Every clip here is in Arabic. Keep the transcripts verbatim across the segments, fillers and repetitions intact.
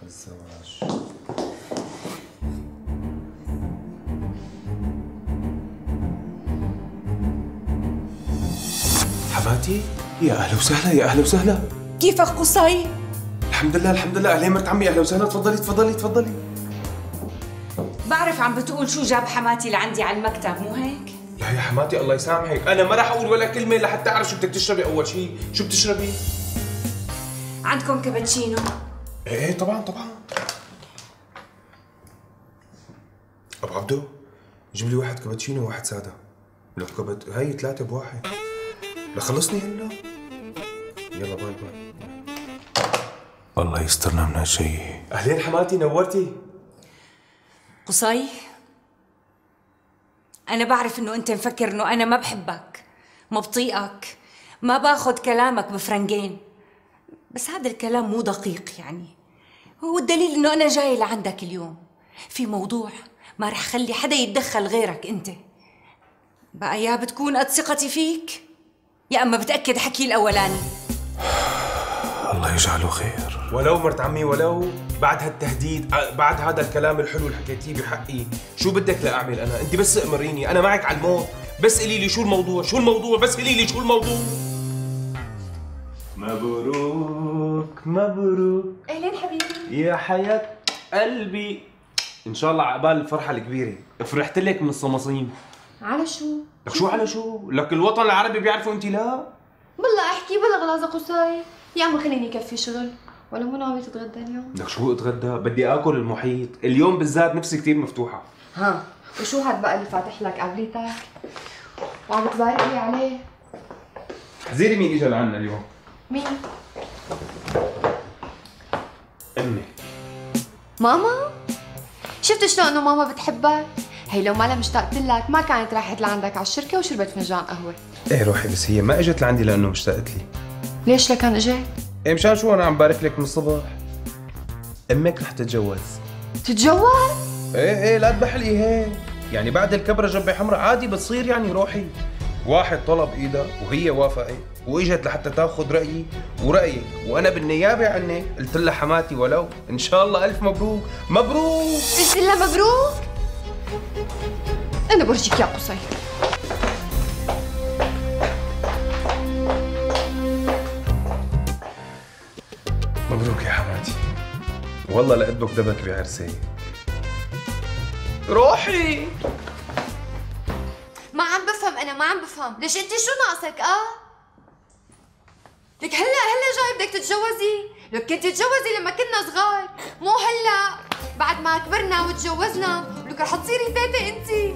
الزواج. حماتي يا اهلا وسهلا، يا اهلا وسهلا. كيفك قصي؟ الحمد لله الحمد لله. اهلين مرت عمي، اهلا وسهلا. تفضلي تفضلي تفضلي. بعرف عم بتقول شو جاب حماتي لعندي على المكتب، مو هيك؟ لا يا حماتي الله يسامحك، انا ما راح اقول ولا كلمه لحتى اعرف شو بدك تشربي. اول شيء شو بتشربي؟ عندكم كابتشينو؟ ايه ايه طبعا طبعا. ابو عبدو جيب لي واحد كابتشينو وواحد ساده. لو كبت هي ثلاثه بواحد. لا خلصني هلا. يلا باي باي. الله يسترنا من هالشيء. اهلين حماتي، نورتي. قصي، أنا بعرف إنه أنت مفكر إنه أنا ما بحبك، ما بطيقك، ما باخذ كلامك بفرنجين، بس هذا الكلام مو دقيق يعني. هو الدليل إنه أنا جاي لعندك اليوم في موضوع ما رح خلي حدا يتدخل غيرك أنت. بقى يا بتكون قد ثقتي فيك يا أما بتأكد حكي الأولاني. الله يجعله خير. ولو مرت عمي، ولو بعد هالتهديد، بعد هذا الكلام الحلو اللي حكيتيه بحقي، شو بدك لاعمل انا؟ انت بس امريني، انا معك على الموت، بس قولي لي شو الموضوع، شو الموضوع، بس قولي لي شو الموضوع. مبروك مبروك. اهلين حبيبي. يا حياة قلبي، ان شاء الله عقبال الفرحة الكبيرة. فرحت لك من الصماصيم. على شو؟ لك شو على شو؟ لك الوطن العربي بيعرفوا انت لا؟ بالله احكي بلا غلاظة قصاي. يا عمي خليني كفي شغل، ولا مو ناوي تتغدى اليوم؟ لك شو اتغدى؟ بدي اكل المحيط، اليوم بالذات نفسي كثير مفتوحة. ها، وشو هاد بقى اللي فاتح لك قبليتك؟ وعم تبارك لي عليه؟ زيري مين اجى لعنا اليوم؟ مين؟ امي. ماما؟ شفت شلون انه ماما بتحبك؟ هي لو ما لها مشتاقت لك ما كانت راحت لعندك على الشركة وشربت فنجان قهوة. ايه روحي، بس هي ما اجت لعندي لانه مشتاقت لي. ليش لكان اجت؟ ايه مشان شو انا عم بارك لك من الصبح. امك رح تتجوز. تتجوز؟ ايه ايه لا تبحلي هيك، يعني بعد الكبرة جبة حمراء عادي بتصير يعني. روحي، واحد طلب ايدها وهي وافقت واجت لحتى تاخذ رايي ورأيك، وانا بالنيابة عنك قلت لها حماتي ولو ان شاء الله الف مبروك. مبروك. قلت لها مبروك؟ انا برجيك يا قصي. مبروك يا حماتي، والله لقدبك دبك بعرسي. روحي. ما عم بفهم، انا ما عم بفهم، ليش انت شو ناقصك؟ اه لك هلا هلا جاي بدك تتجوزي؟ لك كنت تتجوزي لما كنا صغار، مو هلا بعد ما كبرنا وتجوزنا، لك رح تصيري تيتا انت.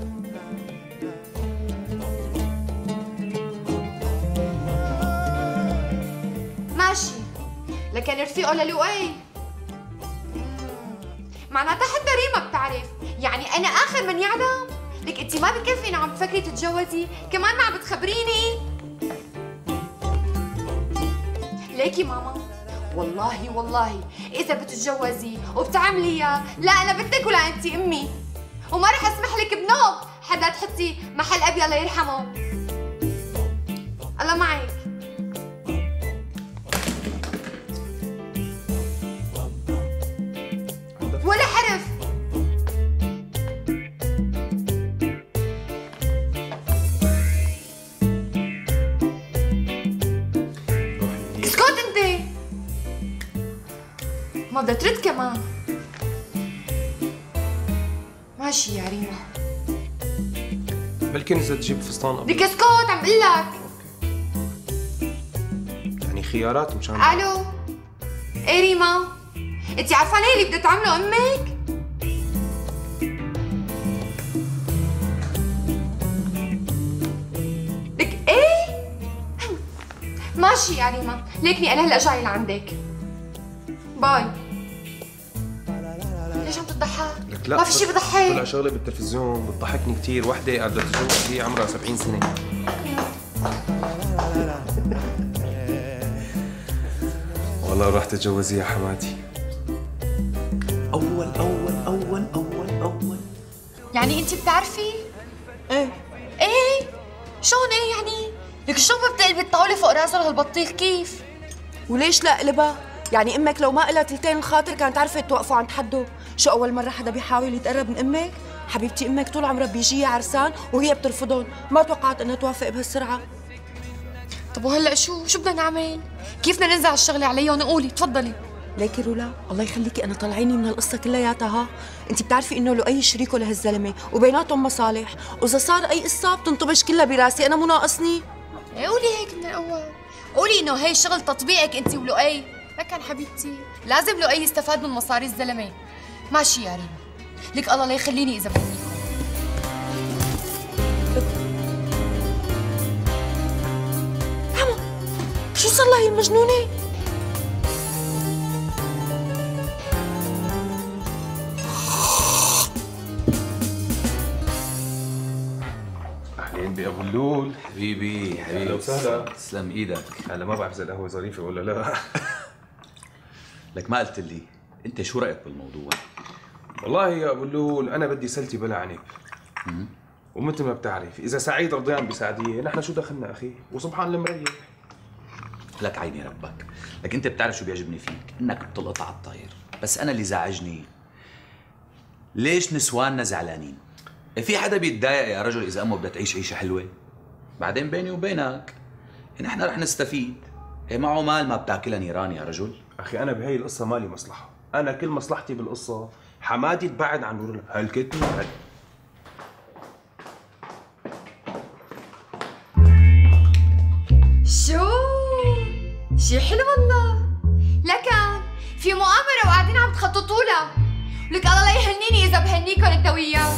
ماشي، لكن رفيقه للؤي معناتها حتى ريما بتعرف، يعني انا اخر من يعلم؟ لك انت ما بكفي انه عم تفكري تتجوزي، كمان ما عم بتخبريني؟ ليكي ماما، والله والله اذا بتتجوزي وبتعمليها لا انا بنتك ولا انت امي، وما رح اسمح لك بنوب حدا تحطي محل ابي الله يرحمه. الله معك. ولا حرف. اسكت انت، ما بدها ترد كمان. ماشي يا ريما، بلكي نزلت تجيب فستان ابيض. بدك اسكت عم بقول لك. يعني خيارات مشان. الو ايه ريما، انت عارفانه اللي بدها تعمله امك؟ لك ايه؟ ماشي يا ريما، ليكني انا هلا جاي لعندك. باي. ليش عم تضحك؟ لك لا ما في شيء بضحك. طلع شغله بالتلفزيون بتضحكني كثير، وحده قاعده تتجوز هي عمرها سبعين سنة. والله راح تتجوزي يا حماتي. أول أول أول أول أول. يعني أنت بتعرفي؟ إيه إيه؟ شلون إيه يعني؟ لك شلون ما بتقلبي الطاولة فوق راسه هالبطيخ كيف؟ وليش لا قلبها؟ يعني امك لو ما قلت تلتين الخاطر كانت عرفت توقفوا عند حده. شو اول مره حدا بيحاول يتقرب من امك؟ حبيبتي امك طول عمرها بيجيها عرسان وهي بترفضهم، ما توقعت انها توافق بهالسرعه. طب وهلا شو شو بدنا نعمل؟ كيف بدنا ننزع الشغله عليهم؟ قولي تفضلي. ليكي رولا الله يخليكي انا طلعيني من القصه كلياتها. ها انت بتعرفي انه لؤي شريكه لهالزلمه وبيناتهم مصالح، واذا صار اي قصه بتنطبش كلها براسي، انا مو ناقصني. إيه قولي هيك من الاول، قولي انه هي شغل تطبيعك انت ولؤي. لكن حبيبتي لازم لؤي يستفاد من مصاري الزلمه. ماشي يا ريم، لك الله لا يخليني اذا بهنيكم. عمو شو صار لها هي المجنونه؟ اهلين بابو اللول. حبيبي حبيبي اهلا وسهلا. تسلم ايدك. هلا ما بعرف اذا القهوه ظريفه ولا لا. لك ما قلت لي انت شو رايك بالموضوع؟ والله يا ابو اللول انا بدي سلتي بلا عنب. ومثل ما بتعرف اذا سعيد رضيان بسعديه نحن شو دخلنا اخي، وسبحان المريح. لك عيني ربك، لك انت بتعرف شو بيعجبني فيك؟ انك بتلقط على الطاير. بس انا اللي زعجني ليش نسواننا زعلانين؟ في حدا بيتضايق يا رجل اذا امه بدها تعيش عيشه حلوه؟ بعدين بيني وبينك نحن رح نستفيد. هي معه مال ما بتاكلها نيران يا رجل. اخي انا بهي القصه مالي مصلحه، انا كل مصلحتي بالقصه حمادي تبعد عن نور هالكتمه هال... شو شي حلو والله. لكن في مؤامره وقاعدين عم تخططوا لها، لك الله لا يهنيني اذا بهنيكم انت وياه.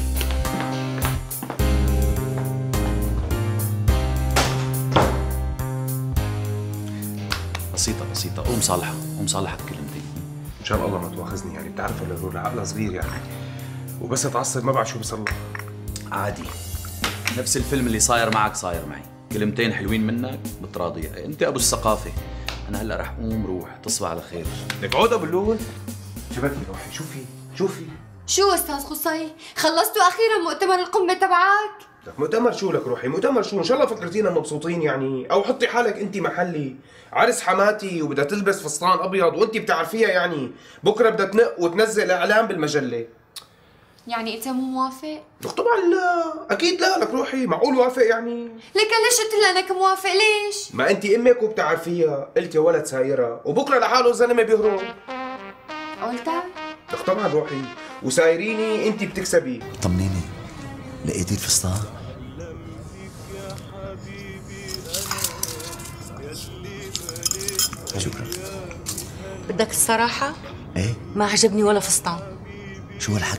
بسيطه بسيطه، قوم صالحها قوم صالحها بكلمتين. ان شاء الله ما تواخذني، يعني بتعرف الرور عقلها صغير يعني، وبس اتعصب ما بعرف شو بصير له. عادي، نفس الفيلم اللي صاير معك صاير معي. كلمتين حلوين منك بتراضيها، انت ابو الثقافه. انا هلا رح قوم روح، تصبح على خير. لك عود ابو اللول. شبكي روحي، شوفي شوفي. شو استاذ خصي؟ خلصتوا اخيرا مؤتمر القمه تبعك؟ لك مؤتمر شو لك روحي، مؤتمر شو؟ ان شاء الله فكرتينا مبسوطين يعني، او حطي حالك انت محلي، عرس حماتي وبدها تلبس فستان ابيض وانت بتعرفيها يعني، بكره بدها تنق وتنزل اعلان بالمجله. يعني انت مو موافق؟ لك طبعا لا، اكيد لا لك روحي، معقول وافق يعني؟ لك ليش قلت لها انك موافق؟ ليش؟ ما انت امك وبتعرفيها، قلت يا ولد سايرها وبكره لحاله الزلمه بيهرب. قلتها؟ لك طبعا روحي، وسايريني انت بتكسبي. طمنيني، لقيتي الفستان؟ شكرا. بدك الصراحه؟ ايه؟ ما عجبني ولا فستان. شو هالحكي؟